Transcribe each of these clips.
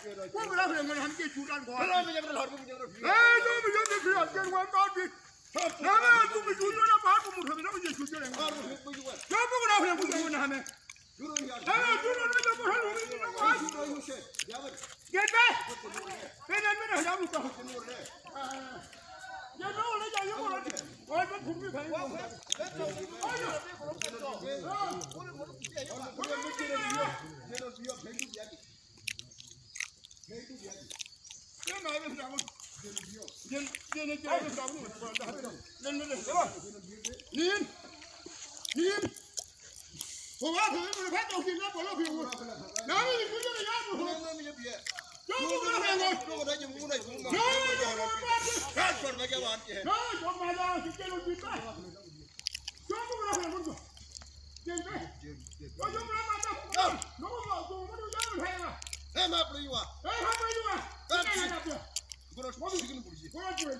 Cũng là người hắn kia chủ đàn gọi. Bây giờ nó lọt cũng Tôi bây giờ thì khi ở trên quan con đi. Nó mà tôi bị chủ nó phá của một thằng nó bây giờ chủ cho này. Nó cũng đâu hiểu cũng nào hả? Chủ nó cho một thằng nó quá. Get back. Cái này mới là giáo dục đâu. Giờ nó lấy cho nó rồi. Ôi vẫn cũng như thế. Cái này là sao? Dân này chơi nó sao cũng lên lên đúng không? Nhìn. Cô bác thử mình phát đầu tiên nó bỏ nó phiền rồi. Nó đi cứ như này rồi. Nó cũng nó phiền rồi. Nó đây cũng đây cũng. Nó phát còn cái bạn kia. Nó còn mà ra thì chơi nó gì ta? Nó cũng nó phiền rồi. Chơi đấy. Nó dùng nó mà đâu. Nó vào dùng nó đưa nó hay mà. Em hấp đi qua. Em hấp đi qua. Cái này là được. Con nó gì cũng bụi. Con nó bụi.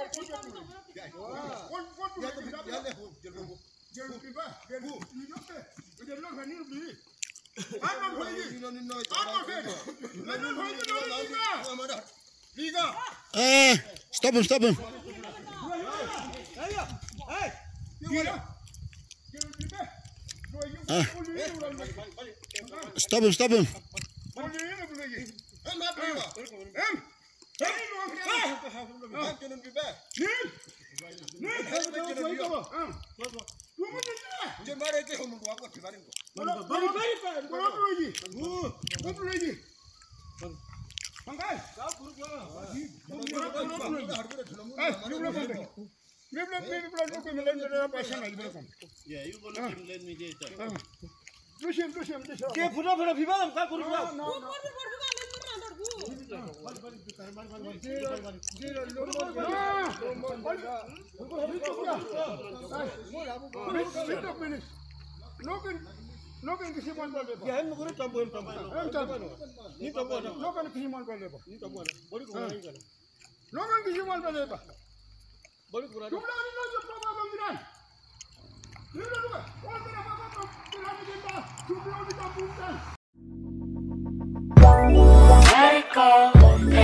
Stop him. Stop him. Logan kisi man boleh. Ya, ini mungkin tambah. Ini tambah. Logan kisi man boleh. Ini tambah. Boleh kurang kan? Logan kisi man boleh. Boleh kurang. Jumlah ini loh problem bangiran. Ini loh. Orang kita apa? Kita jumlah kita bukan. Let it go.